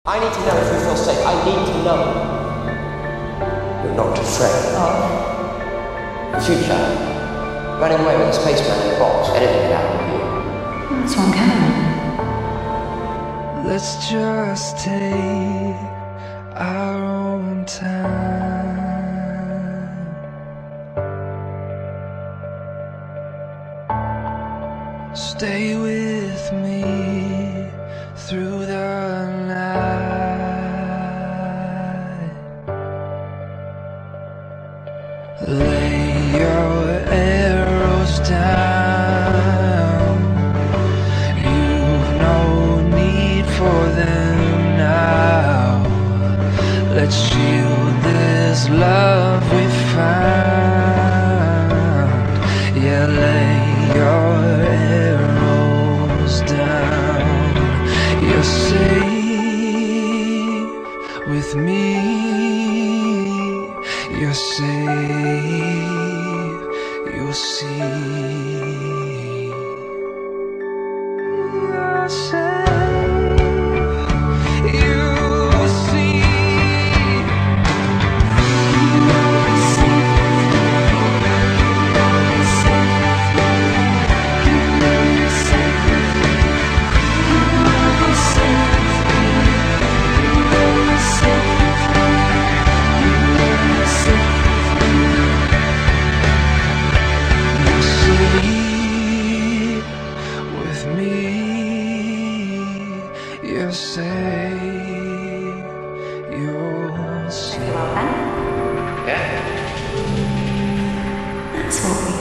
I need to know if you feel safe. I need to know. You're not afraid. Oh. The future. Running away with a spaceman in a box. Anything can happen to you. That's one coming. Let's just take our own time. Stay with me through the night. Lay your arrows down. You've no need for them now. Let's shield this love we found. Yeah, lay your arrows down. You're safe with me. You're safe, you'll see. You're safe, you'll see. You're safe, you're safe, you're safe, you're safe, you're safe. With me, you're safe, you're safe. Yeah? That's what we